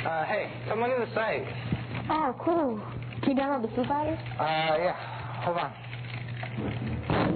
Hey, someone in the site. Oh, cool. Can you download the Foo Fighters? Yeah. Hold on.